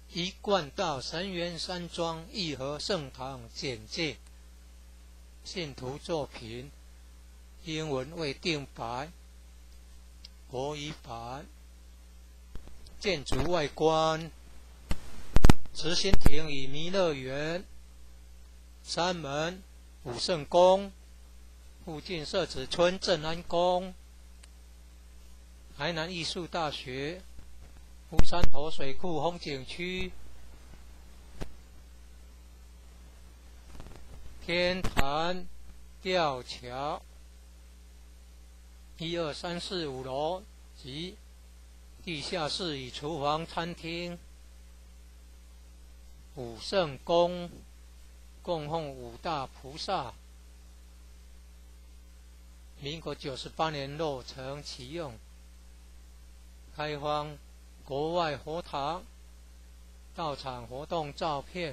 一贯道神元山庄义和圣堂简介，信徒作品，英文未定白，国语版。建筑外观：慈心亭与弥勒园，山门武圣宫，附近社子村正安宫，台南艺术大学，乌山头水库风景区，天坛吊桥，1、2、3、4、5楼及地下室与厨房、餐厅。武圣宫供奉五大菩萨，民国98年落成启用，开放国外佛堂到场活动照片，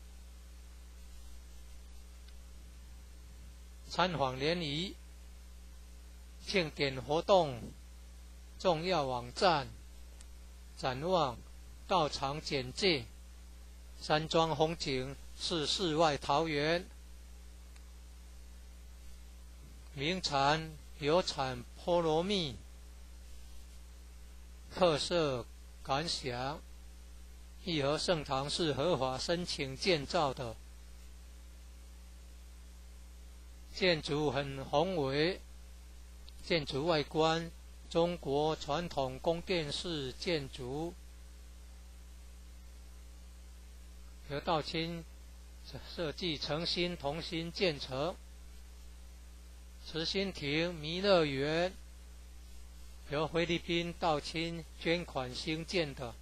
参访联谊庆典活动重要网站，展望道场简介，山庄风景是世外桃源，名产有产菠萝蜜，特色感想：义和圣堂是合法申请建造的，建筑很宏伟，建筑外观中国传统宫殿式建筑，由道清设计诚心同心建成。慈心亭弥勒园由菲律宾道清捐款兴建的，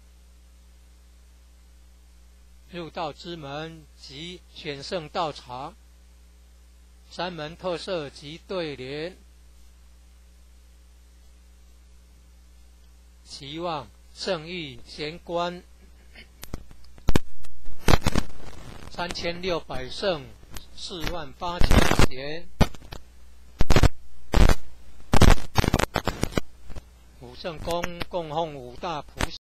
入道之门及选圣道场，山门特色及对联，期望圣誉贤官3600圣48000贤。武圣宫供奉五大菩萨。